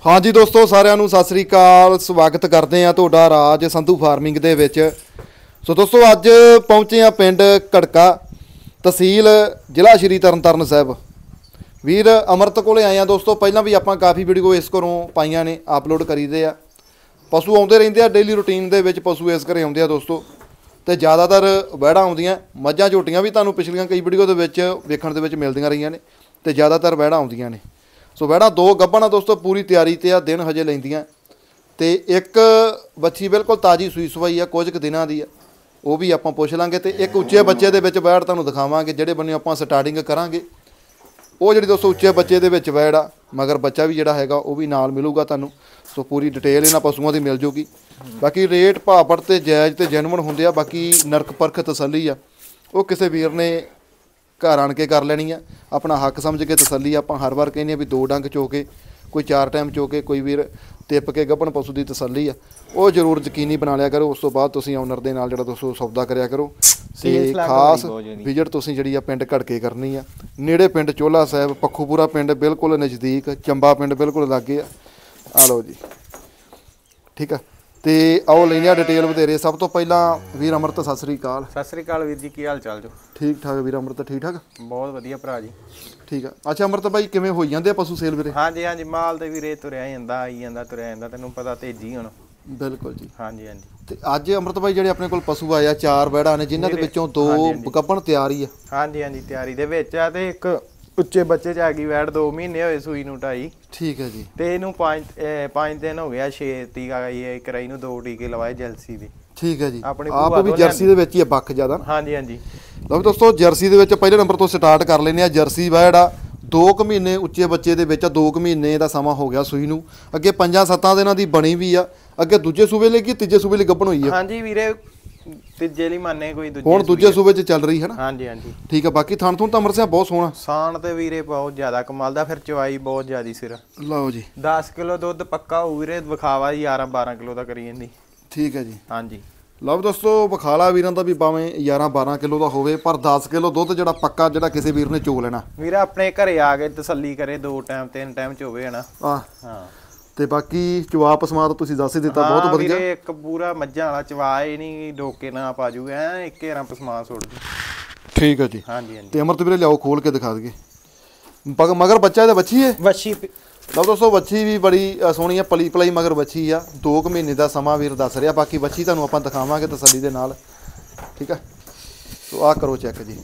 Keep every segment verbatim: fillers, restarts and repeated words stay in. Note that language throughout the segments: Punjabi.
हाँ जी दोस्तों सारिਆਂ ਨੂੰ सत श्री अकाल स्वागत करते हैं ਤੁਹਾਡਾ ਰਾਜ ਸੰਧੂ ਫਾਰਮਿੰਗ ਦੇ ਵਿੱਚ। ਸੋ ਦੋਸਤੋ ਅੱਜ ਪਹੁੰਚੇ ਆ ਪਿੰਡ ਘੜਕਾ ਤਹਿਸੀਲ ਜ਼ਿਲ੍ਹਾ ਸ਼੍ਰੀ ਤਰਨਤਾਰਨ ਸਾਹਿਬ। ਵੀਰ ਅਮਰਤ ਕੋਲੇ ਆਏ ਆ ਦੋਸਤੋ। ਪਹਿਲਾਂ ਵੀ ਆਪਾਂ ਕਾਫੀ ਵੀਡੀਓ ਇਸ ਘਰੋਂ ਪਾਈਆਂ ਨੇ, ਅਪਲੋਡ ਕਰੀਦੇ ਆ। ਪਸ਼ੂ ਆਉਂਦੇ ਰਹਿੰਦੇ ਆ ਡੇਲੀ ਰੂਟੀਨ ਦੇ ਵਿੱਚ, ਪਸ਼ੂ ਇਸ ਘਰੇ ਆਉਂਦੇ ਆ ਦੋਸਤੋ। ਤੇ ਜ਼ਿਆਦਾਤਰ ਵਹਿੜਾਂ ਆਉਂਦੀਆਂ, ਮੱਝਾਂ ਝੋਟੀਆਂ ਵੀ ਤੁਹਾਨੂੰ ਪਿਛਲੀਆਂ ਕਈ ਵੀਡੀਓ ਦੇ ਵਿੱਚ ਵੇਖਣ ਦੇ ਵਿੱਚ ਮਿਲਦੀਆਂ ਰਹੀਆਂ ਨੇ, ਤੇ ਜ਼ਿਆਦਾਤਰ ਵਹਿੜਾਂ ਆਉਂਦੀਆਂ ਨੇ। ਸੋ ਵਹਿੜਾਂ ਦੋ ਗੱਭਣਾ ਦੋਸਤੋ ਪੂਰੀ ਤਿਆਰੀ ਤੇ ਆ, ਦਿਨ ਹਜੇ ਲੈਂਦੀਆਂ। ਤੇ ਇੱਕ ਬੱਚੀ ਬਿਲਕੁਲ ਤਾਜ਼ੀ ਸੂਈ ਸਵਾਈ ਆ, ਕੁਝ ਕੁ ਦਿਨਾਂ ਦੀ ਆ, ਉਹ ਵੀ ਆਪਾਂ ਪੁੱਛ ਲਾਂਗੇ। ਤੇ ਇੱਕ ਉੱਚੇ ਬੱਚੇ ਦੇ ਵਿੱਚ ਵਹਿੜ ਤੁਹਾਨੂੰ ਦਿਖਾਵਾਂਗੇ, ਜਿਹੜੇ ਬੰਨੇ ਆਪਾਂ ਸਟਾਰਟਿੰਗ ਕਰਾਂਗੇ ਉਹ ਜਿਹੜੀ ਦੋਸਤੋ ਉੱਚੇ ਬੱਚੇ ਦੇ ਵਿੱਚ ਵਹਿੜ ਆ, ਮਗਰ ਬੱਚਾ ਵੀ ਜਿਹੜਾ ਹੈਗਾ ਉਹ ਵੀ ਨਾਲ ਮਿਲੂਗਾ ਤੁਹਾਨੂੰ। ਸੋ ਪੂਰੀ ਡਿਟੇਲ ਇਹਨਾਂ ਪਸ਼ੂਆਂ ਦੀ ਮਿਲ ਜੂਗੀ। ਬਾਕੀ ਰੇਟ ਭਾਅ ਤੇ ਜਾਇਜ਼ ਤੇ ਜੈਨੂਅਨ ਹੁੰਦੇ ਆ। ਬਾਕੀ ਨਰਕ ਪਰਖ ਤਸੱਲੀ ਆ ਉਹ ਕਿਸੇ ਵੀਰ ਨੇ ਘਰ ਆਣ ਕੇ ਕਰ ਲੈਣੀ ਆ, ਆਪਣਾ ਹੱਕ ਸਮਝ ਕੇ ਤਸੱਲੀ। ਆਪਾਂ ਹਰ ਵਾਰ ਕਹਿੰਦੇ ਆ ਵੀ ਦੋ ਡੰਗ ਚੋ ਕੇ, ਕੋਈ ਚਾਰ ਟਾਈਮ ਚੋ ਕੇ, ਕੋਈ ਵੀਰ ਟਿੱਪ ਕੇ ਗੱਭਣ ਪਸ਼ੂ ਦੀ ਤਸੱਲੀ ਆ ਉਹ ਜ਼ਰੂਰ ਯਕੀਨੀ ਬਣਾ ਲਿਆ ਕਰੋ। ਉਸ ਤੋਂ ਬਾਅਦ ਤੁਸੀਂ ਓਨਰ ਦੇ ਨਾਲ ਜਿਹੜਾ ਦੋਸਤੋ ਸੌਦਾ ਕਰਿਆ ਕਰੋ। ਤੇ ਖਾਸ ਵਿਜ਼ਿਟ ਤੁਸੀਂ ਜਿਹੜੀ ਆ ਪਿੰਡ ਘੜਕੇ ਕਰਨੀ ਆ। ਨੇੜੇ ਪਿੰਡ ਚੋਲਾ ਸਾਹਿਬ, ਪੱਖੂਪੁਰਾ ਪਿੰਡ ਬਿਲਕੁਲ ਨਜ਼ਦੀਕ, ਚੰਬਾ ਪਿੰਡ ਬਿਲਕੁਲ ਲਾਗੇ ਆ। ਆ ਲਓ ਜੀ, ਠੀਕ ਆ। ਤੇ ਆਓ ਲੈਂਦੇ ਆ ਡਿਟੇਲ ਵਧੇਰੇ। ਸਭ ਤੋਂ ਪਹਿਲਾਂ ਵੀਰ ਅਮਰਤ ਸਤਿ ਸ੍ਰੀ ਅਕਾਲ। ਸਤਿ ਸ੍ਰੀ ਅਕਾਲ ਵੀਰ ਜੀ, ਕੀ ਹਾਲ ਚਾਲ ਜੋ? ਠੀਕ ਠਾਕ ਵੀਰ ਅਮਰਤ, ਠੀਕ ਠਾਕ, ਬਹੁਤ ਵਧੀਆ ਭਰਾ ਜੀ। ਠੀਕ ਆ। ਅੱਛਾ ਅਮਰਤ ਭਾਈ, ਕਿਵੇਂ ਹੋਈ ਜਾਂਦੇ ਆ ਪਸ਼ੂ ਸੇਲ ਵੀਰੇ? ਹਾਂਜੀ ਹਾਂਜੀ, ਮਾਲ ਤੇ ਵੀਰੇ ਤੁਰਿਆ ਜਾਂਦਾ, ਆਈ ਜਾਂਦਾ, ਤੁਰਿਆ ਜਾਂਦਾ, ਤੈਨੂੰ ਪਤਾ ਤੇਜ਼ੀ ਹੁਣ। ਬਿਲਕੁਲ ਜੀ। ਹਾਂਜੀ ਹਾਂਜੀ। ਤੇ ਅੱਜ ਅਮਰਤ ਭਾਈ ਜਿਹੜੇ ਆਪਣੇ ਕੋਲ ਪਸ਼ੂ ਆਏ ਆ, ਚਾਰ ਵਹਿੜਾਂ ਨੇ, ਜਿਨ੍ਹਾਂ ਦੇ ਵਿੱਚੋਂ ਦੋ ਗੱਭਣ ਤਿਆਰੀ ਆ। ਹਾਂਜੀ ਹਾਂਜੀ, ਤਿਆਰੀ ਦੇ ਵਿੱਚ ਆ। ਤੇ ਇੱਕ ਉੱਚੇ ਬੱਚੇ ਚ ਆ ਗਈ ਵੈੜ, ਦੋ ਮਹੀਨੇ ਹੋਏ ਸੂਈ ਨੂੰ ਢਾਈ। ਠੀਕ ਹੈ ਜੀ। ਤੇ ਇਹਨੂੰ ਪੰਜ ਪੰਜ ਦਿਨ ਹੋ ਗਿਆ, ਛੇ ਟੀਕਾ ਆਈ ਕਰਾਈ ਨੂੰ, ਦੋ ਟੀਕੇ ਲਵਾਏ ਜਰਸੀ ਦੇ। ਠੀਕ ਹੈ ਜੀ। ਆਪ ਵੀ ਜਰਸੀ ਦੇ ਵਿੱਚ ਹੀ ਆ, ਬੱਖ ਜ਼ਿਆਦਾ। ਹਾਂਜੀ ਹਾਂਜੀ। ਲਓ ਦੋਸਤੋ, ਜਰਸੀ ਦੇ ਵਿੱਚ ਪਹਿਲੇ ਨੰਬਰ ਤੋਂ ਸਟਾਰਟ ਕਰ ਲੈਂਦੇ ਆ। ਜਰਸੀ ਵੈੜ ਆ, ਦੋ ਕੁ ਮਹੀਨੇ ਉੱਚੇ ਬੱਚੇ ਦੇ ਵਿੱਚ, ਦੋ ਕੁ ਮਹੀਨੇ ਦਾ ਸਮਾਂ ਹੋ ਗਿਆ ਸੂਈ ਨੂੰ। ਅੱਗੇ ਪੰਜਾਂ ਸੱਤਾਂ ਦਿਨਾਂ ਦੀ ਬਣੀ ਵੀ ਆ। ਅੱਗੇ ਦੂਜੇ ਸੂਬੇ ਲਈ ਕੀ ਤੀਜੇ ਸੂਬੇ ਲਈ ਗੱਭਣ ਹੋਈ ਆ? ਹਾਂਜੀ ਵੀਰੇ, ਤੀਜੇ ਲਈ ਮੰਨੇ ਕੋਈ ਦੂਜੇ ਹੁਣ ਦੂਜੇ ਸੂਬੇ 'ਚ ਚੱਲ ਰਹੀ ਹੈ ਨਾ? ਹਾਂਜੀ ਹਾਂਜੀ। ਠੀਕ ਆ। ਬਾਕੀ ਥਣ ਥੁਣ ਤਾਂ ਅਮਰਸਿਆ ਬਹੁਤ ਸੋਹਣਾ। ਸਾਣ ਤੇ ਵੀਰੇ ਬਹੁਤ ਜ਼ਿਆਦਾ ਕਮਾਲ ਦਾ, ਫਿਰ ਚਵਾਈ ਬਹੁਤ ਜ਼ਿਆਦੀ ਸਿਰ। ਲਓ ਜੀ, ਦਸ ਕਿਲੋ ਦੁੱਧ ਪੱਕਾ ਹੋਊ ਵੀਰੇ, ਵਿਖਾਵਾ ਗਿਆਰਾਂ ਬਾਰਾਂ ਕਿਲੋ ਦਾ ਕਰੀ ਜਾਂਦੀ। ਠੀਕ ਹੈ ਜੀ। ਹਾਂਜੀ। ਲਓ ਦੋਸਤੋ, ਵਿਖਾਲਾ ਵੀਰਾਂ ਦਾ ਵੀ ਭਾਵੇਂ ਗਿਆਰਾਂ ਬਾਰਾਂ ਕਿਲੋ ਦਾ ਹੋਵੇ, ਪਰ ਦਸ ਕਿਲੋ ਦੁੱਧ ਜਿਹੜਾ ਪੱਕਾ, ਜਿਹੜਾ ਕਿਸੇ ਵੀਰ ਨੇ ਚੋ ਲੈਣਾ ਵੀਰੇ, ਆਪਣੇ ਘਰੇ ਆ ਕੇ ਤਸੱਲੀ ਕਰੇ, ਦੋ ਟਾਈਮ ਤਿੰਨ ਟਾਈਮ ਚੋਵੇ ਹਨਾ। ਆ ਹਾਂ। ਤੇ ਬਾਕੀ ਚਵਾ ਪਸਮਾ ਤਾਂ ਤੁਸੀਂ ਦੱਸ ਹੀ ਦਿੱਤਾ, ਬਹੁਤ ਵਧੀਆ ਵੀਰੇ। ਇੱਕ ਪੂਰਾ ਮੱਝਾਂ ਵਾਲਾ ਚਵਾ ਹੀ ਨਹੀਂ, ਡੋਕੇ ਨਾ ਪਾ ਜੂ ਐ, ਇੱਕ ਘੇਰਾ ਪਸਮਾ ਸੁੱਟ ਦੂ। ਠੀਕ ਹੈ ਜੀ। ਹਾਂਜੀ ਹਾਂਜੀ। ਤੇ ਅਮਰਤ ਵੀਰੇ ਲਿਆਓ, ਖੋਲ ਕੇ ਦਿਖਾ ਦਈਏ। ਮਗਰ ਬੱਚਾ ਇਹਦਾ ਵੱਛੀ ਹੈ? ਵੱਛੀ। ਲਓ ਦੋਸਤੋ, ਵੱਛੀ ਵੀ ਬੜੀ ਸੋਹਣੀ ਆ, ਪਲੀ ਪਲਾਈ ਮਗਰ ਵੱਛੀ ਆ। ਦੋ ਕੁ ਮਹੀਨੇ ਦਾ ਸਮਾਂ ਵੀਰ ਦੱਸ ਰਿਹਾ। ਬਾਕੀ ਵੱਛੀ ਤੁਹਾਨੂੰ ਆਪਾਂ ਦਿਖਾਵਾਂਗੇ ਤਸੱਲੀ ਦੇ ਨਾਲ, ਠੀਕ ਆ। ਸੋ ਆਹ ਕਰੋ ਚੈੱਕ ਜੀ।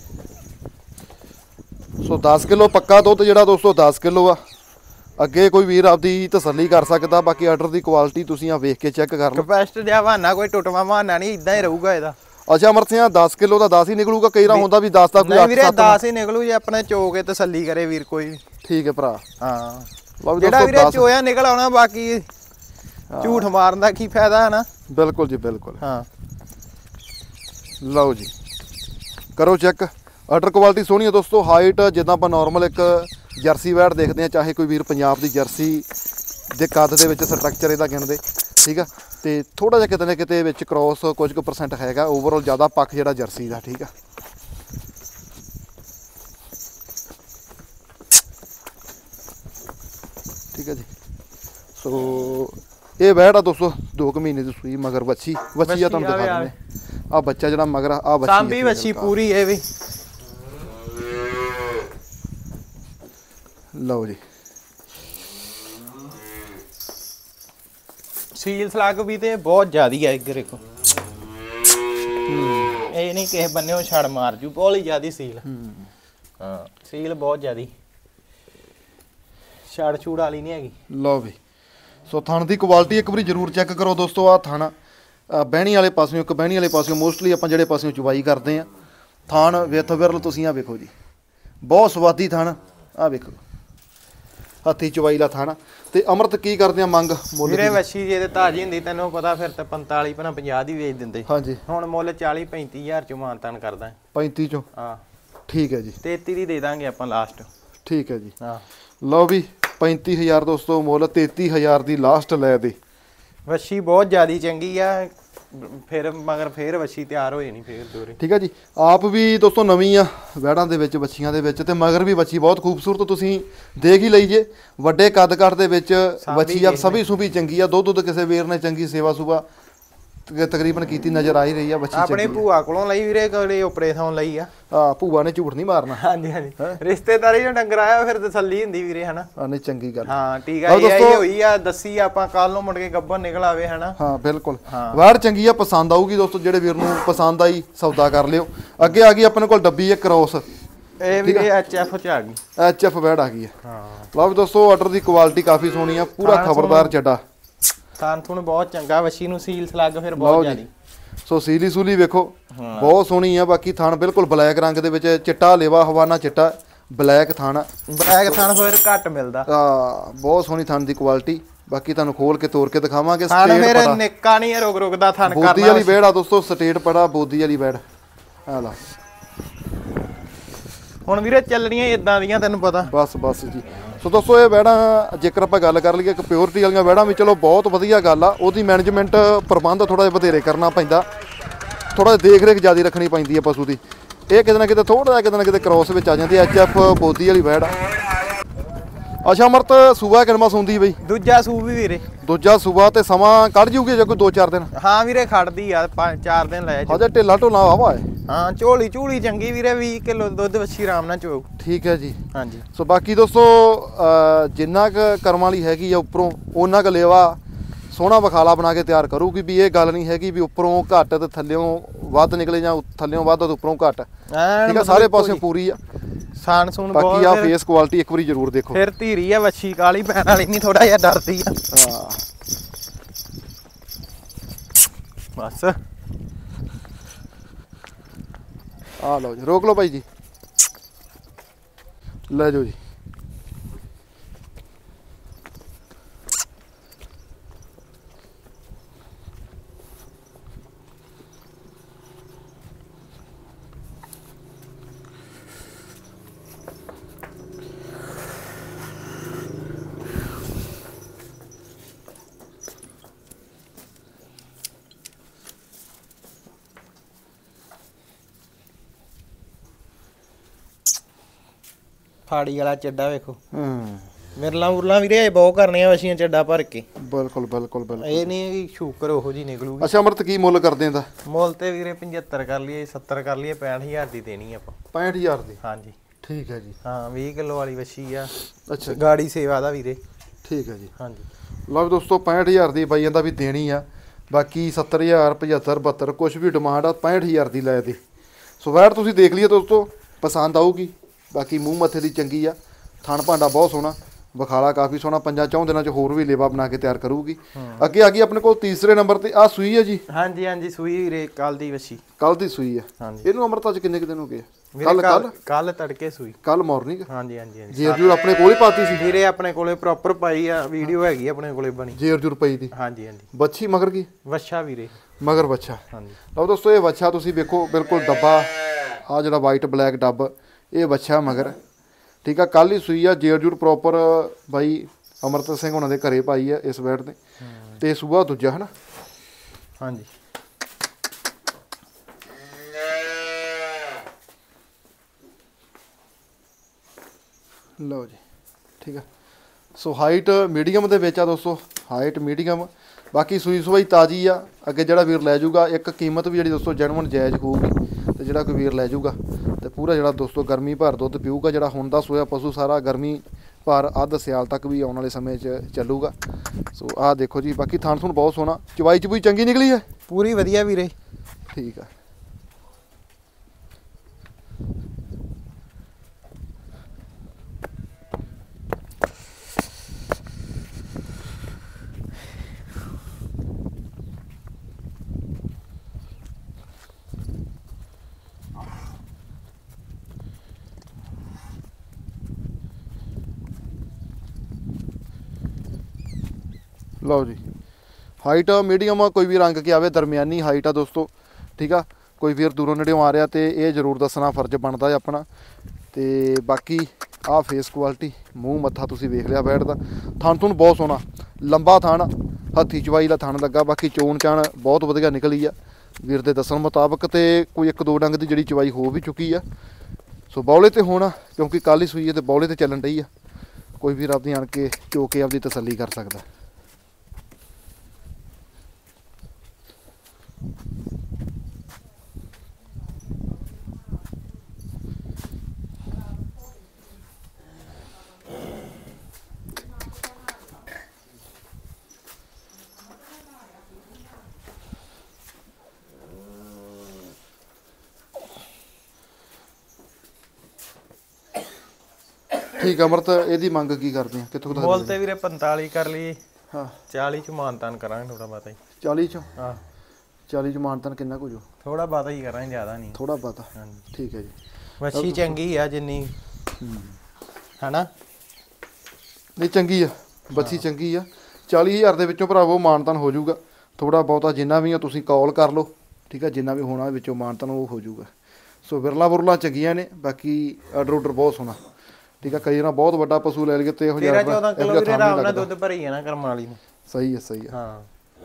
ਸੋ ਦਸ ਕਿਲੋ ਪੱਕਾ ਦੁੱਧ ਜਿਹੜਾ ਦੋਸਤੋ ਦਸ ਕਿਲੋ ਆ। ਅੱਗੇ ਕੋਈ ਵੀਰ ਆਪਦੀ ਤਸੱਲੀ ਕਰ ਸਕਦਾ। ਬਾਕੀ ਆਰਡਰ ਦੀ ਕੁਆਲਿਟੀ ਤੁਸੀਂ ਆ ਵੇਖ ਕੇ ਚੈੱਕ ਕਰ ਲਓ। ਕਪੈਸਿਟੀ ਦਾ ਬਹਾਨਾ, ਕੋਈ ਟੁੱਟਵਾ ਬਹਾਨਾ ਨਹੀਂ, ਇਦਾਂ ਹੀ ਰਹੂਗਾ ਇਹਦਾ। ਅੱਛਾ ਅਮਰਤ ਸਿੰਘ, ਦਸ ਕਿਲੋ ਦਾ ਦਸ ਹੀ ਨਿਕਲੂਗਾ? ਕਈ ਵਾਰ ਹੁੰਦਾ ਵੀ ਦਸ ਦਾ ਕੋਈ ਨਹੀਂ ਵੀਰੇ, ਦਸ ਹੀ ਨਿਕਲੂ ਜੇ ਆਪਣੇ ਚੋ ਕੇ ਤਸੱਲੀ ਕਰੇ ਵੀਰ ਕੋਈ। ਠੀਕ ਹੈ ਭਰਾ। ਹਾਂ, ਜਿਹੜਾ ਵੀਰੇ ਚੋਇਆ ਨਿਕਲ ਆਉਣਾ, ਬਾਕੀ ਝੂਠ ਮਾਰਨ ਦਾ ਕੀ ਫਾਇਦਾ ਹੈ ਨਾ। ਬਿਲਕੁਲ ਜੀ, ਬਿਲਕੁਲ। ਹਾਂ। ਲਓ ਜੀ, ਕਰੋ ਚੈੱਕ। ਆਰਡਰ ਕੁਆਲਿਟੀ ਸੋਹਣੀ ਹੈ ਦੋਸਤੋ। ਹਾਈਟ ਜਿੱਦਾਂ ਆਪਾਂ ਨਾਰਮਲ ਇੱਕ ਜਰਸੀ ਵੈੜ ਦੇਖਦੇ ਆ, ਚਾਹੇ ਕੋਈ ਵੀਰ ਪੰਜਾਬ ਦੀ ਜਰਸੀ ਦੇ ਕੱਦ ਦੇ ਵਿੱਚ ਸਟਰਕਚਰ ਇਹਦਾ ਗਿਣਦੇ, ਠੀਕ ਆ। ਤੇ ਥੋੜਾ ਜਿਹਾ ਕਿਤੇ ਨਾ ਕਿਤੇ ਵਿੱਚ ਕ੍ਰੋਸ ਕੁਝ ਕੁ ਪਰਸੈਂਟ ਹੈਗਾ। ਓਵਰਆਲ ਜ਼ਿਆਦਾ ਪੱਖ ਜਿਹੜਾ ਜਰਸੀ ਦਾ, ਠੀਕ ਆ। ਠੀਕ ਹੈ ਜੀ। ਸੋ ਇਹ ਵੈੜ ਆ ਦੋਸਤੋ, ਦੋ ਕੁ ਮਹੀਨੇ ਦੀ ਸੂਈ, ਮਗਰ ਵੱਛੀ ਵੱਛੀ ਆ, ਤੁਹਾਨੂੰ ਦਿਖਾ ਦਿੰਦੇ ਆ। ਬੱਚਾ ਜਿਹੜਾ ਮਗਰ ਆ ਵੱਛੀ, ਸਾਂਭੀ ਵੱਛੀ ਪੂਰੀ ਇਹ ਵੀ। ਲਓ ਜੀ, ਸੀਲ ਸਲਾਗ ਵੀ ਤੇ ਬਹੁਤ ਜ਼ਿਆਦੀ ਹੈ। ਇੱਧਰ ਦੇਖੋ, ਇਹ ਨਹੀਂ ਕਿਸੇ ਬੰਨੇ ਛੜ ਮਾਰ ਜੂ, ਬਹੁਤ ਹੀ ਜ਼ਿਆਦੀ ਸੀਲ। ਹਾਂ, ਸੀਲ ਬਹੁਤ ਜ਼ਿਆਦੀ, ਛੜ ਛੂੜ ਵਾਲੀ ਨਹੀਂ ਹੈਗੀ। ਲਓ ਵੀ। ਸੋ ਥਣ ਦੀ ਕੁਆਲਿਟੀ ਇੱਕ ਵਾਰੀ ਜ਼ਰੂਰ ਚੈੱਕ ਕਰੋ ਦੋਸਤੋ। ਆ ਥਣ ਬਹਿਣੀ ਵਾਲੇ ਪਾਸਿਓਂ, ਇੱਕ ਬਹਿਣੀ ਵਾਲੇ ਪਾਸਿਓਂ ਮੋਸਟਲੀ ਆਪਾਂ ਜਿਹੜੇ ਪਾਸਿਓਂ ਚੁਵਾਈ ਕਰਦੇ ਆ, ਥਣ ਵਿਥ ਵਿਰਲ ਤੁਸੀਂ ਆ ਵੇਖੋ ਜੀ, ਬਹੁਤ ਸਵਾਦੀ ਥਣ। ਆ ਵੇਖੋ, ਹੱਥੀ ਚਵਾਈ ਲਾ ਥਾਣਾ। ਤੇ ਅਮਰਤ ਕੀ ਕਰਦੇ ਆ ਮੰਗ ਮੁੱਲ? ਵੀਰੇ ਵੱਛੀ ਜੇ ਤੇ ਤਾਜੀ ਹੁੰਦੀ, ਤੈਨੂੰ ਪਤਾ, ਫਿਰ ਤਾਂ ਪੰਤਾਲੀ ਪਨਾ ਪੰਜਾਹ ਦੀ ਵੇਚ ਦਿੰਦੇ। ਹਾਂਜੀ। ਹੁਣ ਮੁੱਲ ਚਾਲੀ ਪੈਂਤੀ ਹਜ਼ਾਰ ਚੋਂ ਮਾਨਤਾਨ ਕਰਦਾ। ਪੈਂਤੀ ਚੋਂ? ਹਾਂ। ਠੀਕ ਹੈ ਜੀ। ਤੇਤੀ ਦੀ ਦੇ ਦਾਂਗੇ ਆਪਾਂ ਲਾਸਟ। ਠੀਕ ਹੈ ਜੀ। ਹਾਂ। ਲਓ ਵੀ, ਪੈਂਤੀ ਹਜ਼ਾਰ ਦੋਸਤੋ ਮੁੱਲ, ਤੇਤੀ ਹਜ਼ਾਰ ਦੀ ਲਾਸਟ ਲੈ ਦੇ। ਵੱਛੀ ਬਹੁਤ ਜ਼ਿਆਦੀ ਚੰਗੀ ਆ। ਫਿਰ ਮਗਰ ਫੇਰ ਵੱਛੀ ਤਿਆਰ ਹੋਏ ਨਹੀਂ ਫੇਰ ਦੋਰੇ। ਠੀਕ ਹੈ ਜੀ। ਆਪ ਵੀ ਦੋਸਤੋ ਨਵੀਂ ਆ ਵੈੜਾਂ ਦੇ ਵਿੱਚ, ਵੱਛੀਆਂ ਦੇ ਵਿੱਚ, ਤੇ ਮਗਰ ਵੀ ਵੱਛੀ ਬਹੁਤ ਖੂਬਸੂਰਤ ਤੁਸੀਂ ਦੇਖ ਹੀ ਲਈ ਜੇ। ਵੱਡੇ ਕੱਦ ਕੱਟ ਦੇ ਵਿੱਚ ਵੱਛੀ ਆ, ਸਭੀ ਸੁਭੀ ਚੰਗੀ ਆ। ਦੁੱਧ ਦੁੱਧ ਕਿਸੇ ਵੀਰ ਨੇ ਚੰਗੀ ਸੇਵਾ ਸੁਭਾ ਤਕਰੀਬਨ ਕੀਤੀ ਨਜ਼ਰ ਆ ਹੀ ਰਹੀ ਆ। ਵੱਛੀ ਆਪਣੇ ਭੂਆ ਕੋਲੋਂ ਲਈ ਵੀਰੇ, ਕੋਲੇ ਆਪਰੇਸ਼ਨ ਲਈ ਆ। ਹਾਂ, ਭੂਆ ਨੇ ਝੂਠ ਨਹੀਂ ਮਾਰਨਾ। ਹਾਂਜੀ ਹਾਂਜੀ, ਰਿਸ਼ਤੇਦਾਰੀ ਨਾਲ ਡੰਗਰ ਆਇਆ ਫਿਰ ਤਸੱਲੀ ਹੁੰਦੀ ਵੀਰੇ ਹਨਾ। ਹਾਂ ਨਹੀਂ, ਚੰਗੀ ਗੱਲ। ਹਾਂ ਠੀਕ ਆ, ਇਹ ਹੋਈ ਆ ਦੱਸੀ ਆਪਾਂ ਕੱਲ ਨੂੰ ਮੁੜ ਕੇ ਗੱਬਰ ਨਿਕਲ ਆਵੇ ਹਨਾ। ਹਾਂ ਬਿਲਕੁਲ, ਵਾਰ ਚੰਗੀ ਆ, ਪਸੰਦ ਆਊਗੀ ਦੋਸਤੋ। ਜਿਹੜੇ ਵੀਰ ਨੂੰ ਪਸੰਦ ਆਈ ਸੌਦਾ ਕਰ ਲਿਓ। ਅੱਗੇ ਆ ਗਈ ਆਪਣੇ ਕੋਲ ਡੱਬੀ ਇੱਕ ਕ੍ਰੋਸ, ਇਹ ਵੀ ਐਚ ਐਫ ਚ ਆ ਗਈ, ਐਚ ਐਫ ਵੈੜ ਆ ਗਈ ਆ। ਹਾਂ ਲਓ ਵੀ ਦੋਸਤੋ, ਆਰਡਰ ਦੀ ਕੁਆਲਿਟੀ ਕਾਫੀ ਸੋਹਣੀ ਆ, ਪੂਰਾ ਖਬਰਦਾਰ ਚੱਡਾ। ਥਾਨ ਥੁਣ ਬਹੁਤ ਚੰਗਾ, ਵੱਛੀ ਨੂੰ ਸੀਲ ਸਲੱਗ ਫਿਰ ਬਹੁਤ ਜ਼ਿਆਦੀ। ਸੋ ਸੀਲੀ ਸੂਲੀ ਵੇਖੋ ਬਹੁਤ ਸੋਹਣੀ ਆ। ਬਾਕੀ ਥਾਣ ਬਿਲਕੁਲ ਬਲੈਕ ਰੰਗ ਦੇ ਵਿੱਚ, ਚਿੱਟਾ ਲੇਵਾ ਹਵਾਨਾ ਚਿੱਟਾ ਬਲੈਕ ਥਾਣ ਆ। ਬਲੈਕ ਥਾਣ ਫਿਰ ਘੱਟ ਮਿਲਦਾ। ਆ ਬਹੁਤ ਸੋਹਣੀ ਥਾਣ ਦੀ ਕੁਆਲਿਟੀ। ਬਾਕੀ ਤੁਹਾਨੂੰ ਖੋਲ ਕੇ ਤੋੜ ਕੇ ਦਿਖਾਵਾਂਗੇ। ਥਾਣ ਫਿਰ ਨਿੱਕਾ ਨਹੀਂ ਰੁਕ ਰੁਕਦਾ ਥਾਣ ਕਰਨਾ। ਬੋਦੀ ਵਾਲੀ ਵੈੜ ਆ ਦੋਸਤੋ, ਸਟੇਟ ਪੜਾ ਬੋਦੀ ਵਾਲੀ ਵੈੜ ਆ। ਲਾ ਹੁਣ ਵੀਰੇ ਚੱਲਣੀਆਂ ਇਦਾਂ ਦੀਆਂ, ਤੈਨੂੰ ਪਤਾ। ਬਸ ਬਸ ਜੀ। ਸੋ ਦੋਸਤੋ, ਇਹ ਵੈੜਾਂ ਜੇਕਰ ਆਪਾਂ ਗੱਲ ਕਰ ਲਈਏ ਇੱਕ ਪਿਓਰਿਟੀ ਵਾਲੀਆਂ ਵੈੜਾਂ ਵੀ, ਚਲੋ ਬਹੁਤ ਵਧੀਆ ਗੱਲ ਆ। ਉਹਦੀ ਮੈਨੇਜਮੈਂਟ ਪ੍ਰਬੰਧ ਥੋੜਾ ਜਿਹਾ ਵਧੇਰੇ ਕਰਨਾ ਪੈਂਦਾ, ਥੋੜਾ ਜਿਹਾ ਦੇਖ ਰੇਖ ਜ਼ਿਆਦਾ ਰੱਖਣੀ ਪੈਂਦੀ ਹੈ ਪਸ਼ੂ ਦੀ। ਇਹ ਕਿਤੇ ਨਾ ਕਿਤੇ ਥੋੜਾ ਜਿਹਾ ਕਿਤੇ ਨਾ ਕਿਤੇ ਕ੍ਰੋਸ ਵਿੱਚ ਆ ਜਾਂਦੀ ਐਚ ਐਫ ਬੋਦੀ ਵਾਲੀ ਵੈੜ। ਅੱਛਾ ਅਮਰਤ, ਸੂਬਾ ਕਿੰਨਾ ਸੁੰਦੀ ਬਈ? ਦੂਜਾ ਸੂ ਵੀ ਵੀਰੇ, ਦੂਜਾ ਸੂਬਾ। ਤੇ ਸਮਾਂ ਕੱਢ ਜੂਗੀ ਜੇ ਕੋਈ ਦੋ ਚਾਰ ਦਿਨ? ਹਾਂ ਵੀਰੇ ਖੜਦੀ ਆ, ਪੰਜ ਚਾਰ ਦਿਨ ਲੈ ਜਾ। ਹਜੇ ਢਿੱਲਾ ਢੋਲਾ ਹਵਾ ਹੈ। ਹਾਂ ਝੋਲੀ ਝੂਲੀ ਚੰਗੀ ਵੀਰੇ, ਵੀਹ ਕਿਲੋ ਦੁੱਧ ਵੱਛੀ ਆਰਾਮ ਨਾਲ ਚੋ। ਠੀਕ ਹੈ ਜੀ। ਹਾਂਜੀ। ਸੋ ਬਾਕੀ ਦੋਸਤੋ, ਜਿੰਨਾ ਕੁ ਕਰਮਾਂ ਵਾਲੀ ਹੈਗੀ ਆ ਉੱਪਰੋਂ, ਉਹਨਾਂ ਕੁ ਲੇਵਾ ਸੋਹਣਾ ਵਿਖਾਲਾ ਬਣਾ ਕੇ ਤਿਆਰ ਕਰੂਗੀ। ਵੀ ਇਹ ਗੱਲ ਨਹੀਂ ਹੈਗੀ ਵੀ ਉੱਪਰੋਂ ਘੱਟ ਤੇ ਥੱਲਿਓਂ ਵੱਧ ਨਿਕਲੇ, ਜਾਂ ਥੱਲਿਓਂ ਵੱਧ ਤੇ ਉੱਪਰੋਂ ਘੱਟ। ਠੀਕ ਆ, ਸਾਰੇ ਪਾਸੇ ਪੂਰੀ ਆ। ਸਾਨ ਸੂਨ ਬਹੁਤ। ਬਾਕੀ ਆ ਫੇਸ ਕੁਆਲਿਟੀ ਇੱਕ ਵਾਰੀ ਜ਼ਰੂਰ ਦੇਖੋ। ਫਿਰ ਧੀਰੀ ਆ ਵੱਛੀ, ਕਾਲੀ ਪੈਣ ਵਾਲੀ ਨਹੀਂ, ਥੋੜਾ ਜਿਹਾ ਡਰਦੀ ਆ। ਹਾਂ ਬਸ ਆ ਲਓ ਜੀ, ਰੋਕ ਲਓ ਭਾਈ ਜੀ, ਲੈ ਜਾਓ ਜੀ। ਫਾੜੀ ਵਾਲਾ ਚੱਡਾ ਵੇਖੋ। ਹੂੰ, ਮਿਰਲਾ ਮੁਰਲਾ ਵੀਰੇ ਬਹੁਤ ਕਰਨੀਆਂ ਵੱਛੀਆਂ ਚੱਡਾ ਭਰ ਕੇ। ਬਿਲਕੁਲ ਬਿਲਕੁਲ ਬਿਲਕੁਲ। ਇਹ ਨਹੀਂ ਕਿ ਸ਼ੂਕਰ ਉਹੋ ਜੀ ਨਿਕਲੂਗੀ। ਅੱਛਾ ਅਮਰਤ, ਕੀ ਮੁੱਲ ਕਰਦੇ ਇਹਦਾ? ਮੁੱਲ ਤੇ ਵੀਰੇ ਪਝੱਤਰ ਕਰ ਲਈਏ, ਸੱਤਰ ਕਰ ਲਈਏ, ਪੈਂਹਠ ਹਜ਼ਾਰ ਦੀ ਦੇਣੀ ਆਪਾਂ। ਪੈਂਹਠ ਹਜ਼ਾਰ ਦੀ? ਹਾਂਜੀ ਠੀਕ ਹੈ ਜੀ। ਹਾਂ ਵੀਹ ਕਿਲੋ ਵਾਲੀ ਵੱਛੀ ਆ। ਅੱਛਾ, ਗਾੜੀ ਸੇਵਾ ਦਾ ਵੀਰੇ। ਠੀਕ ਹੈ ਜੀ। ਹਾਂਜੀ। ਲਓ ਦੋਸਤੋ, ਪੈਂਹਠ ਹਜ਼ਾਰ ਦੀ ਬਾਈ ਜਾਂਦਾ ਵੀ ਦੇਣੀ ਆ। ਬਾਕੀ ਸੱਤਰ ਹਜ਼ਾਰ, ਪਝੱਤਰ, ਬਹੱਤਰ ਕੁਛ ਵੀ ਡਿਮਾਂਡ ਆ, ਪੈਂਹਠ ਹਜ਼ਾਰ ਦੀ ਲੈ ਦੇ। ਸੋ ਵੈੜ ਤੁਸੀਂ ਦੇਖ ਲਈਏ ਦੋਸਤੋ, ਪਸੰਦ ਆਊਗੀ। ਬਾਕੀ ਮੂੰਹ ਮੱਥੇ ਦੀ ਚੰਗੀ ਆ, ਥਣ ਭਾਂਡਾ ਬਹੁਤ ਸੋਹਣਾ, ਵਿਖਾਲਾ ਕਾਫੀ ਸੋਹਣਾ। ਪੰਜਾਂ ਚੌਂ ਦਿਨਾਂ ਚ ਹੋਰ ਵੀ ਲੇਵਾ ਬਣਾ ਕੇ ਤਿਆਰ ਕਰੂਗੀ। ਅੱਗੇ ਆ ਗਈ ਆਪਣੇ ਕੋਲ ਤੀਸਰੇ ਨੰਬਰ ਤੇ ਆ ਸੂਈ ਹੈ ਜੀ। ਹਾਂਜੀ ਹਾਂਜੀ, ਸੂਈ ਵੀਰੇ ਕੱਲ ਦੀ ਵੱਛੀ। ਕੱਲ ਦੀ ਸੂਈ ਹੈ। ਹਾਂਜੀ। ਇਹਨੂੰ ਅਮਰਤਾ ਚ ਕਿੰਨੇ ਕੁ ਦਿਨ ਹੋ ਗਏ? ਕੱਲ ਕੱਲ ਕੱਲ ਤੜਕੇ ਸੂਈ। ਕੱਲ ਮਾਰਨਿੰਗ? ਹਾਂਜੀ ਹਾਂਜੀ ਹਾਂਜੀ। ਜੇਰ ਜੂਰ ਆਪਣੇ ਕੋਲ ਹੀ ਪਾਤੀ ਸੀ ਵੀਰੇ? ਆਪਣੇ ਕੋਲੇ ਪ੍ਰੋਪਰ ਪਾਈ ਆ, ਵੀਡੀਓ ਹੈਗੀ ਆਪਣੇ ਕੋਲੇ ਬਣੀ। ਜੇਰ ਜੂਰ ਪਈ ਦੀ? ਹਾਂਜੀ ਹਾਂਜੀ। ਬੱਚੀ ਮਗਰ ਕੀ? ਵੱਛਾ ਵੀਰੇ, ਮਗਰ ਬੱਚਾ। ਹਾਂਜੀ। ਲਓ ਦੋਸਤੋ, ਇਹ ਵੱਛਾ ਤੁਸੀਂ ਵੇਖੋ, ਬਿਲਕੁਲ ਡੱਬਾ ਆ ਜਿਹੜਾ ਵਾਈਟ ਬਲੈਕ ਡੱਬ, ਇਹ ਵੱਛਾ ਮਗਰ। ਠੀਕ ਆ, ਕੱਲ ਹੀ ਸੂਈ ਆ। ਜੇਰ ਜੂਰ ਪ੍ਰੋਪਰ ਬਾਈ ਅਮਰਤ ਸਿੰਘ ਉਹਨਾਂ ਦੇ ਘਰੇ ਪਾਈ ਆ ਇਸ ਵੈੜ ਤੇ। ਤੇ ਸੂਆ ਦੂਜਾ ਹਨਾ? ਹਾਂਜੀ। ਲਓ ਜੀ, ਠੀਕ ਆ। ਸੋ ਹਾਈਟ ਮੀਡੀਅਮ ਦੇ ਵਿੱਚ ਆ ਦੋਸਤੋ, ਹਾਈਟ ਮੀਡੀਅਮ। ਬਾਕੀ ਸੂਈ ਸੂਈ ਤਾਜ਼ੀ ਆ। ਅੱਗੇ ਜਿਹੜਾ ਵੀਰ ਲੈ ਜਾਊਗਾ, ਇੱਕ ਕੀਮਤ ਵੀ ਜਿਹੜੀ ਦੋਸਤੋ ਜੈਨੂਅਨ ਜਾਇਜ਼ ਹੋਊਗੀ। ਤੇ ਜਿਹੜਾ ਕੋਈ ਵੀਰ ਲੈ ਜਾਊਗਾ ਤੇ ਪੂਰਾ ਜਿਹੜਾ ਦੋਸਤੋ ਗਰਮੀ ਭਰ ਦੁੱਧ ਪੀਊਗਾ। ਜਿਹੜਾ ਹੁਣ ਦਾ ਸੋਇਆ ਪਸ਼ੂ ਸਾਰਾ ਗਰਮੀ ਭਰ ਅੱਧ ਸਿਆਲ ਤੱਕ ਵੀ ਆਉਣ ਵਾਲੇ ਸਮੇਂ 'ਚ ਚੱਲੂਗਾ। ਸੋ ਆਹ ਦੇਖੋ ਜੀ, ਬਾਕੀ ਥਣ ਥੁਣ ਬਹੁਤ ਸੋਹਣਾ, ਚਵਾਈ ਚਬੂਈ ਚੰਗੀ ਨਿਕਲੀ ਹੈ, ਪੂਰੀ ਵਧੀਆ ਵੀਰੇ। ਠੀਕ ਆ। ਲਓ ਜੀ, ਹਾਈਟ ਮੀਡੀਅਮ, ਕੋਈ ਵੀ ਰੰਗ ਕੇ ਆਵੇ, ਦਰਮਿਆਨੀ ਹਾਈਟ ਆ ਦੋਸਤੋ। ਠੀਕ ਆ, ਕੋਈ ਵੀਰ ਦੂਰੋਂ ਨੇੜਿਓਂ ਆ ਰਿਹਾ ਤੇ ਇਹ ਜ਼ਰੂਰ ਦੱਸਣਾ ਫਰਜ਼ ਬਣਦਾ ਹੈ ਆਪਣਾ। ਤੇ ਬਾਕੀ ਆਹ ਫੇਸ ਕੁਆਲਿਟੀ, ਮੂੰਹ ਮੱਥਾ ਤੁਸੀਂ ਵੇਖ ਲਿਆ ਵੈੜ ਦਾ। ਥਣ ਥੁਣ ਬਹੁਤ ਸੋਹਣਾ, ਲੰਬਾ ਥਣ ਹੱਥੀ ਚਵਾਈ ਦਾ ਥਣ ਲੱਗਾ। ਬਾਕੀ ਚੋਣ ਚਾਣ ਬਹੁਤ ਵਧੀਆ ਨਿਕਲੀ ਆ ਵੀਰ ਦੇ ਦੱਸਣ ਮੁਤਾਬਕ, ਤੇ ਕੋਈ ਇੱਕ ਦੋ ਡੰਗ ਦੀ ਜਿਹੜੀ ਚਵਾਈ ਹੋ ਵੀ ਚੁੱਕੀ ਆ। ਸੋ ਬੌਲੇ ਤੇ ਹੋਣਾ ਕਿਉਂਕਿ ਕੱਲ ਹੀ ਸੂਈ ਹੈ ਤੇ ਬੌਲੇ ਤੇ ਚੱਲਣ ਡਈ ਆ। ਕੋਈ ਵੀਰ ਆਪਦੀ ਆਣ ਕੇ ਚੋ ਕੇ ਆਪਦੀ ਤਸੱਲੀ ਕਰ ਸਕਦਾ। ਠੀਕ ਆ ਅਮਰਤ, ਇਹਦੀ ਮੰਗ ਕੀ ਕਰਦੇ ਆ? ਕਿੱਥੋਂ ਤੱਕ ਮੁੱਲ ਤੇ ਵੀਰੇ ਪੰਤਾਲੀ ਕਰ ਲਈ। ਹਾਂ ਚਾਲੀ ਚ ਮਾਨਤਾਨ ਕਰਾਂਗੇ ਥੋੜਾ ਬਾਤਾ ਹੀ। ਚਾਲੀ ਚ? ਹਾਂ ਚਾਲੀ ਚ ਮਾਨਤਾਨ ਕਿੰਨਾ ਕੁ ਜੋ? ਥੋੜਾ ਬਾਤਾ ਹੀ ਕਰਾਂਗੇ, ਜ਼ਿਆਦਾ ਨਹੀਂ। ਥੋੜਾ ਬਾਤਾ, ਹਾਂਜੀ ਠੀਕ ਹੈ ਜੀ। ਵੱਛੀ ਚੰਗੀ ਆ ਜਿੰਨੀ ਹਨਾ, ਨਹੀਂ ਚੰਗੀ ਆ ਬੱਚੀ, ਚੰਗੀ ਆ। ਚਾਲੀ ਹਜ਼ਾਰ ਦੇ ਵਿੱਚੋਂ ਭਰਾਵੋ ਮਾਨਤਾਨ ਹੋ ਜਾਊਗਾ। ਥੋੜਾ ਬਹੁਤਾ ਜਿੰਨਾ ਵੀ ਆ ਤੁਸੀਂ ਕਾਲ ਕਰ ਲਓ, ਠੀਕ ਆ, ਜਿੰਨਾ ਵੀ ਹੋਣਾ ਵਿੱਚੋਂ ਮਾਨਤਾਨ ਉਹ ਹੋ ਜਾਊਗਾ। ਸੋ ਵਿਰਲਾ ਬੁਰਲਾ ਚੰਗੀਆਂ ਨੇ। ਬਾਕੀ ਆਰਡਰ ਆਰਡਰ ਬਹੁਤ ਸੋਹਣਾ, ਠੀਕ ਆ। ਕਈ ਨਾ ਬਹੁਤ ਵੱਡਾ ਪਸ਼ੂ ਲੈ ਲਈਏ ਤੇ ਇਹੋ ਜਿਹਾ ਚੌਦਾਂ ਕਿਲੋ ਵੀਰੇ ਆਰਾਮ ਨਾਲ ਦੁੱਧ ਭਰੀ ਜਾਣਾ ਕਰਮ ਵਾਲੀ ਨੇ। ਸਹੀ ਹੈ, ਸਹੀ ਹੈ। ਹਾਂ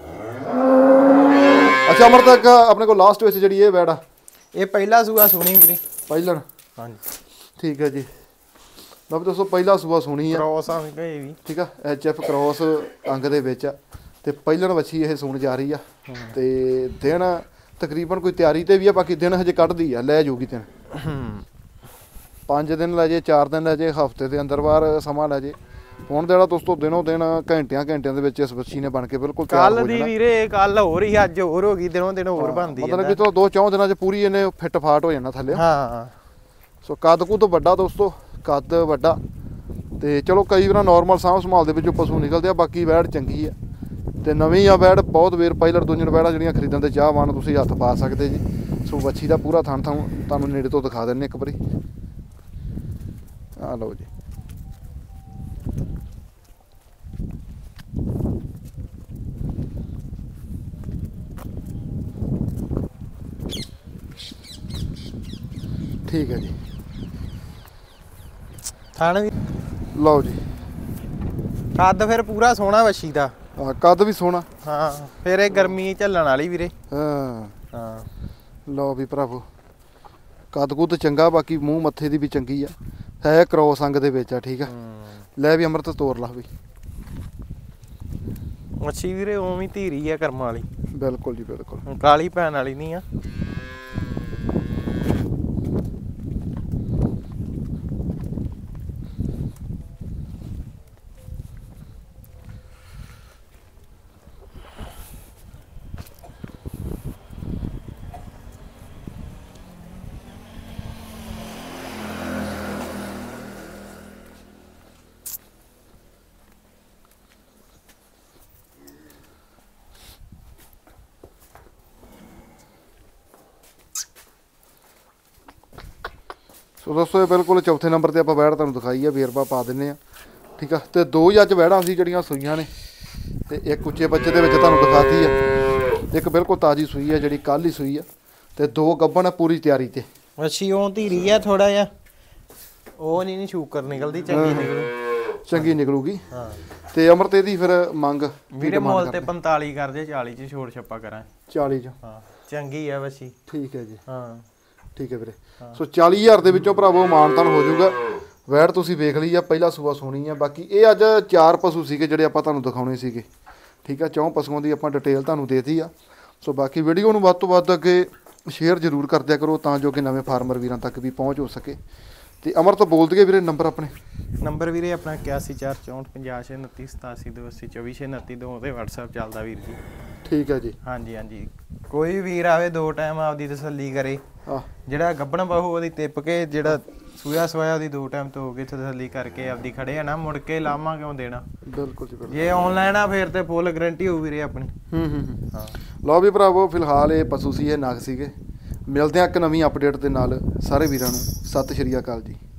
ਅੱਛਾ ਅਮਰ ਤੱਕ ਆਪਣੇ ਕੋਲ ਲਾਸਟ ਵਿੱਚ ਜਿਹੜੀ ਇਹ ਵੈੜ ਆ, ਇਹ ਪਹਿਲਾ ਸੂਆ ਸੁਣੀ ਵੀਰੇ ਪਹਿਲਣ? ਹਾਂਜੀ ਠੀਕ ਹੈ ਜੀ। ਲਓ ਦੋਸਤੋ ਪਹਿਲਾ ਸੂਆ ਸੁਣੀ ਆ, ਕ੍ਰੋਸ ਆ ਗਏ ਵੀ, ਠੀਕ ਆ। ਐਚ ਐਫ ਕ੍ਰੋਸ ਅੰਗ ਦੇ ਵਿੱਚ ਆ ਤੇ ਪਹਿਲਣ ਵੱਛੀ ਇਹ ਸੂਣ ਜਾ ਰਹੀ ਆ। ਤੇ ਦਿਨ ਤਕਰੀਬਨ ਕੋਈ ਤਿਆਰੀ ਤੇ ਵੀ ਆ, ਬਾਕੀ ਦਿਨ ਹਜੇ ਕੱਢਦੀ ਆ, ਲੈ ਜਾਊਗੀ ਦਿਨ। ਪੰਜ ਦਿਨ ਲੈ ਜੇ, ਚਾਰ ਦਿਨ ਲੈ ਜੇ, ਹਫਤੇ ਦੇ ਅੰਦਰ ਬਾਹਰ ਸਮਾਂ ਲੈ ਜੇ। ਹੁਣ ਜਿਹੜਾ ਦੋਸਤੋ ਦਿਨੋਂ ਦਿਨ ਘੰਟਿਆਂ ਘੰਟਿਆਂ ਦੇ ਵਿੱਚ ਇਸ ਬੱਚੀ ਨੇ ਬਣ ਕੇ ਬਿਲਕੁਲ ਤਿਆਰ ਹੋ ਜਾਣਾ। ਕੱਲ ਦੀ ਵੀਰੇ ਕੱਲ ਹੋ ਰਹੀ, ਅੱਜ ਹੋਰ ਹੋ ਗਈ, ਦਿਨੋਂ ਦਿਨ ਹੋਰ ਬਣਦੀ ਹੈ। ਮਤਲਬ ਕਿ ਤੋਂ ਦੋ ਚੌਂ ਦਿਨਾਂ 'ਚ ਪੂਰੀ ਇਹਨੇ ਫਿੱਟ ਫਾਟ ਹੋ ਜਾਣਾ ਥੱਲੇ। ਹਾਂ ਸੋ ਕੱਦ ਕੁੱਦ ਵੱਡਾ ਦੋਸਤੋ, ਕੱਦ ਵੱਡਾ। ਤੇ ਚਲੋ ਕਈ ਵਾਰ ਨਾਰਮਲ ਸਾਂਭ ਸੰਭਾਲ ਦੇ ਵਿੱਚੋਂ ਪਸ਼ੂ ਨਿਕਲਦੇ ਆ। ਬਾਕੀ ਵੈੜ ਚੰਗੀ ਆ ਤੇ ਨਵੀਂ ਆ ਵੈੜ। ਬਹੁਤ ਵੇਰ ਪਹਿਲਰ ਦੂਜਣ ਵੈੜਾਂ ਜਿਹੜੀਆਂ ਖਰੀਦਣ ਦੇ ਚਾਹਵਾਨ ਤੁਸੀਂ ਹੱਥ ਪਾ ਸਕਦੇ ਜੀ। ਸੋ ਵੱਛੀ ਦਾ ਪੂਰਾ ਥਣ ਥਾਂ ਤੁਹਾਨੂੰ ਨੇੜੇ ਤੋਂ ਦਿਖਾ ਦਿੰਨੇ ਇੱਕ ਵਾਰੀ। ਆ ਲਓ ਜੀ, ਠੀਕ ਹੈ ਜੀ। ਥਣ ਵੀ ਲਓ ਜੀ, ਕੱਦ ਫਿਰ ਪੂਰਾ ਸੋਹਣਾ ਵੱਛੀ ਦਾ। ਹਾਂ ਕੱਦ ਵੀ ਸੋਹਣਾ। ਹਾਂ ਫਿਰ ਇਹ ਗਰਮੀ ਝੱਲਣ ਵਾਲੀ ਵੀਰੇ। ਹਾਂ ਹਾਂ ਲਓ ਵੀ ਭਰਾਵੋ, ਕੱਦ ਕੁੱਦ ਚੰਗਾ। ਬਾਕੀ ਮੂੰਹ ਮੱਥੇ ਦੀ ਵੀ ਚੰਗੀ ਆ, ਹੈ ਕ੍ਰੋਸ ਅੰਗ ਦੇ ਵਿੱਚ ਆ, ਠੀਕ ਆ। ਲੈ ਵੀ ਅੰਮ੍ਰਿਤ ਤੋਰ ਲਾ ਵੀ ਵੱਛੀ ਵੀਰੇ, ਉਵੇਂ ਧੀਰੀ ਆ ਕਰਮ ਵਾਲੀ। ਬਿਲਕੁਲ ਜੀ ਬਿਲਕੁਲ, ਕਾਲੀ ਪੈਣ ਵਾਲੀ ਨਹੀਂ ਆ। ਸੋ ਦੋਸਤੋ ਇਹ ਬਿਲਕੁਲ ਚੌਥੇ ਨੰਬਰ ਤੇ ਆਪਾਂ ਵੈੜ ਤੁਹਾਨੂੰ ਦਿਖਾਈ ਆ, ਵੇਰਵਾ ਪਾ ਦਿੰਨੇ ਆ, ਠੀਕ ਆ। ਤੇ ਦੋ ਹੀ ਅੱਜ ਵੈੜਾਂ ਸੀ ਜਿਹੜੀਆਂ ਸੂਈਆਂ ਨੇ, ਤੇ ਇੱਕ ਉੱਚੇ ਬੱਚੇ ਦੇ ਵਿੱਚ ਤੁਹਾਨੂੰ ਦਿਖਾਤੀ ਆ। ਇੱਕ ਬਿਲਕੁਲ ਤਾਜ਼ੀ ਸੂਈ ਆ ਜਿਹੜੀ ਕੱਲ ਹੀ ਸੂਈ ਆ, ਤੇ ਦੋ ਗੱਭਣ ਪੂਰੀ ਤਿਆਰੀ ਤੇ। ਅੱਛੀ ਉਹ ਧੀਰੀ ਆ ਥੋੜਾ ਜਿਹਾ, ਉਹ ਨਹੀਂ ਨਹੀਂ ਸ਼ੂਕਰ ਨਿਕਲਦੀ, ਚੰਗੀ ਨਿਕਲੂ, ਚੰਗੀ ਨਿਕਲੂਗੀ। ਹਾਂ ਤੇ ਅਮਰਤ ਇਹਦੀ ਫਿਰ ਮੰਗ ਵੀਰੇ ਮੁੱਲ ਤੇ ਪੰਤਾਲੀ ਕਰਦੇ, ਚਾਲੀ ਚ ਛੋੜ ਛੱਪਾ ਕਰਾਂ। ਚਾਲੀ ਚ? ਹਾਂ ਚੰਗੀ ਆ ਵੱਛੀ। ਠੀਕ ਹੈ ਜੀ, ਹਾਂ ਠੀਕ ਹੈ ਵੀਰੇ। ਸੋ ਚਾਲੀ ਹਜ਼ਾਰ ਦੇ ਵਿੱਚੋਂ ਭਰਾਵੋ ਮਾਨਤਾਨ ਹੋ ਜਾਊਗਾ। ਵੈੜ ਤੁਸੀਂ ਵੇਖ ਲਈ ਆ, ਪਹਿਲਾ ਸੂਆ ਸੋਣੀ ਆ। ਬਾਕੀ ਇਹ ਅੱਜ ਚਾਰ ਪਸ਼ੂ ਸੀਗੇ ਜਿਹੜੇ ਆਪਾਂ ਤੁਹਾਨੂੰ ਦਿਖਾਉਣੇ ਸੀਗੇ, ਠੀਕ ਆ। ਚੌਂ ਪਸ਼ੂਆਂ ਦੀ ਆਪਾਂ ਡਿਟੇਲ ਤੁਹਾਨੂੰ ਦੇਤੀ ਆ। ਸੋ ਬਾਕੀ ਵੀਡੀਓ ਨੂੰ ਵੱਧ ਤੋਂ ਵੱਧ ਅੱਗੇ ਸ਼ੇਅਰ ਜ਼ਰੂਰ ਕਰ ਦਿਆ ਕਰੋ, ਤਾਂ ਜੋ ਕਿ ਨਵੇਂ ਫਾਰਮਰ ਵੀਰਾਂ ਤੱਕ ਵੀ ਪਹੁੰਚ ਹੋ ਸਕੇ। ਤੇ ਅਮਰ ਤੋਂ ਬੋਲ ਦਈਏ ਵੀਰੇ ਨੰਬਰ ਆਪਣੇ? ਨੰਬਰ ਵੀਰੇ ਆਪਣਾ ਇਕਿਆਸੀ ਚਾਰ ਚੌਂਹਠ ਪੰਜਾਹ ਛੇ ਉਨੱਤੀ ਸਤਾਸੀ ਦੋ ਅੱਸੀ ਚੌਵੀ ਛੇ ਉਨੱਤੀ ਦੋ ਤੇ WhatsApp ਚੱਲਦਾ ਵੀਰ ਜੀ। ਠੀਕ ਹੈ ਜੀ। ਹਾਂਜੀ ਹਾਂਜੀ, ਕੋਈ ਵੀਰ ਆਵੇ ਦੋ ਟਾਈਮ ਆਪਦੀ ਤਸੱਲੀ ਕਰੇ। ਆਹ ਜਿਹੜਾ ਗੱਭਣ ਬਹੂ ਉਹਦੀ ਤਿੱਪ ਕੇ, ਜਿਹੜਾ ਸੂਆ ਸਵਾਇਆ ਉਹਦੀ ਦੋ ਟਾਈਮ ਤੋਂ ਹੋ ਕੇ ਤਸੱਲੀ ਕਰਕੇ ਆਪਦੀ ਖੜੇ ਆ ਨਾ, ਮੁੜ ਕੇ ਲਾਮਾ ਕਿਉਂ ਦੇਣਾ। ਬਿਲਕੁਲ ਜੀ ਬਿਲਕੁਲ। ਜੇ ਆਨਲਾਈਨ ਆ ਫਿਰ ਤੇ ਫੁੱਲ ਗਾਰੰਟੀ ਹੋਊ ਵੀਰੇ ਆਪਣੀ। ਹੂੰ ਹੂੰ ਹੂੰ ਹਾਂ ਲਓ ਵੀ ਭਰਾਵੋ, ਫਿਲਹਾਲ ਇਹ ਪਸ਼ੂ ਸੀ, ਇਹ ਨਗ ਸੀਗੇ। ਮਿਲਦੇ ਆ ਇੱਕ ਨਵੀਂ ਅਪਡੇਟ ਦੇ ਨਾਲ। ਸਾਰੇ ਵੀਰਾਂ ਨੂੰ ਸਤਿ ਸ਼੍ਰੀ ਅਕਾਲ ਜੀ।